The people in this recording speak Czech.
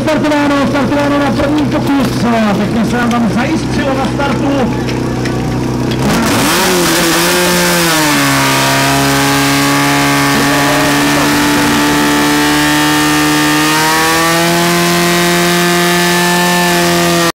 startováno na první pokus, pěkně se nám tam zajistřilo na startu.